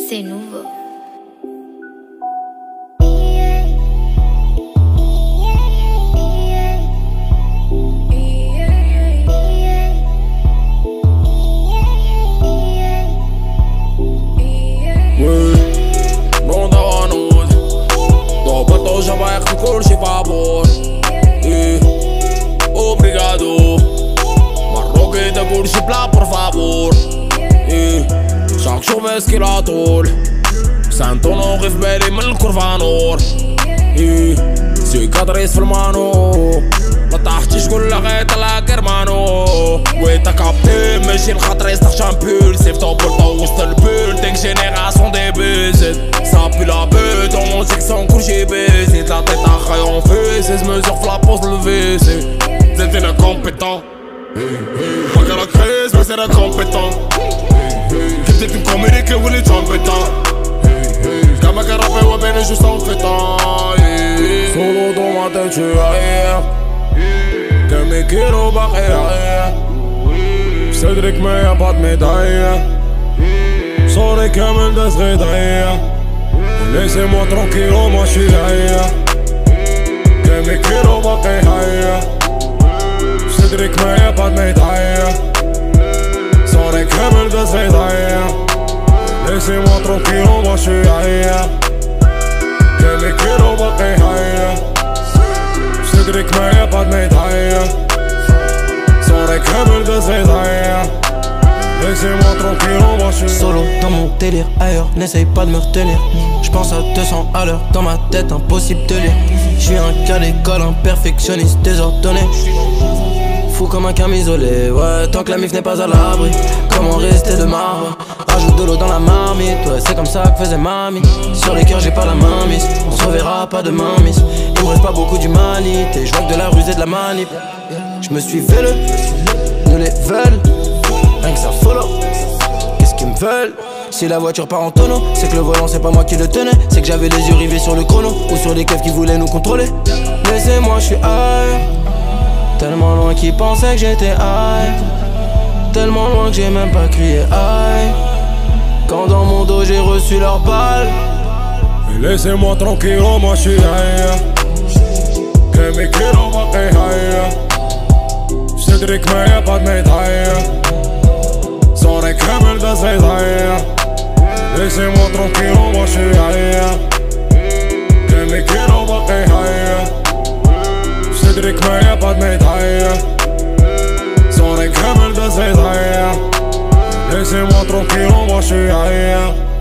C'est nouveau. Já vai com curso e favor. Obrigado. Marroquita curso lá por favor. Chaque chauve qui la tôle. Santo não refere من الكرفة نور. سيكاتريس في المانو. ما تحتيش كل لغاية طلع كرمانو. وانت كابتن ماشي الخاطر يستخ شامبول. سيف طوبل طو وسط البول. ديك جينيراسيون دي بيزت. Ça pue la bête, dans mon section cool j'ai baisé. De la tête à crayon en feu, 16 mesures la pose le WC. Vous êtes incompétent. Pas qu'à la crise, mais c'est incompétent. J'ai peut-être une comédie que vous les compétents. Comme un carapé ou bien juste en fêtant. Solo dans ma tête, je suis arrière. Que mes kilos barrières. Cédric, mais y'a pas de médaille. Sorry, comme elle de se réveiller. Laissez-moi tranquille, moi je suis là. Que mes kilos barrières. Cédric, mais y'a pas de médaille. Sorry, comme elle de se réveiller. Laissez-moi tranquille, moi je suis là. Que mes kilos barrières. Cédric, mais y'a pas de médaille. Sorry, comme elle de se réveiller. Laissez-moi tranquille, moi je suis solo dans mon délire, ailleurs, n'essaye pas de me retenir. J'pense à 200 à l'heure, dans ma tête impossible de lire. J'suis un cas d'école, un perfectionniste désordonné. Fou comme un camisolé, ouais, tant que la mif n'est pas à l'abri. Comment rester de marbre? Rajoute de l'eau dans la marmite, ouais, c'est comme ça que faisait mamie. Sur les cœurs j'ai pas la main mise, on se reverra pas demain miss. Il me reste pas beaucoup d'humanité, j'vois que de la ruse et de la manip. J'me suis véleux, nous les veulent. Rien que ça follow, qu'est-ce qu'ils me veulent? Si la voiture part en tonneau, c'est que le volant c'est pas moi qui le tenais. C'est que j'avais les yeux rivés sur le chrono ou sur les keufs qui voulaient nous contrôler. Laissez-moi, je suis ailleurs. Tellement loin qu'ils pensaient que j'étais high. Tellement loin que j'ai même pas crié aïe. Quand dans mon dos j'ai reçu leur balle. Laissez-moi tranquille, moi je suis ailleurs. Que mes kilos barrières. Cédric, mais y'a pas de médaille. Sorry, comme elle de se réveiller. Laissez-moi tranquille, moi je suis ailleurs. Que mes kilos barrières. Cédric, mais y'a pas de médaille. Sorry, comme elle de se réveiller. Laissez-moi tranquille, moi je suis ailleurs.